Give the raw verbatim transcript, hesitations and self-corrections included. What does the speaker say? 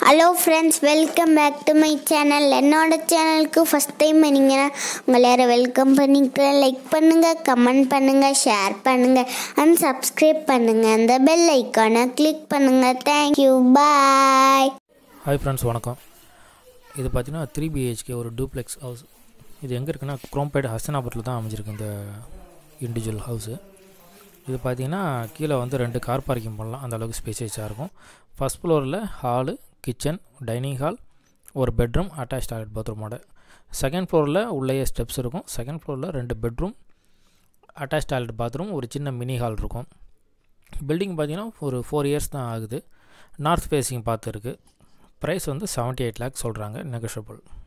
Hello friends, welcome back to my channel. என்னோட சேனலுக்கு first time பண்ணீங்கன்னா உங்களை யாரும் வெல்கம் பண்ணிக்கிறேன். லைக் பண்ணுங்கள், கமெண்ட் பண்ணுங்கள், ஷேர் பண்ணுங்கள் அண்ட் சப்ஸ்கிரைப் பண்ணுங்கள். அந்த பெல் ஐக்கானை கிளிக் பண்ணுங்கள். தேங்க்யூ, பாய். ஹாய் ஃப்ரெண்ட்ஸ், வணக்கம். இது பார்த்தீங்கன்னா த்ரீ பிஹெச்கே ஒரு டூப்ளெக்ஸ் ஹவுஸ். இது எங்கே இருக்குன்னா குரோம்பேட் ஹஸ்தினாபுரத்தில் தான் அமைஞ்சிருக்கு இந்த இண்டிவிஜுவல் ஹவுஸு. இது பார்த்திங்கன்னா கீழே வந்து ரெண்டு கார் பார்க்கிங் பண்ணலாம், அந்த அளவுக்கு ஸ்பேசியஸாக இருக்கும். ஃபஸ்ட் ஃப்ளோரில் ஹாலு, கிச்சன், டைனிங் ஹால், ஒரு பெட்ரூம், அட்டாச் டாய்லெட் பாத்ரூமோட. செகண்ட் ஃப்ளோரில் உள்ளேயே ஸ்டெப்ஸ் இருக்கும். செகண்ட் ஃப்ளோரில் ரெண்டு பெட்ரூம், அட்டாச் டாய்லெட் பாத்ரூம், ஒரு சின்ன மினி ஹால் இருக்கும். பில்டிங் பார்த்திங்கன்னா ஒரு ஃபோர் இயர்ஸ் தான் ஆகுது. நார்த் ஃபேஸிங் பார்த்து இருக்குது. ப்ரைஸ் வந்து செவன்ட்டி எயிட் லேக்ஸ் சொல்கிறாங்க, நெகோஷியபிள்.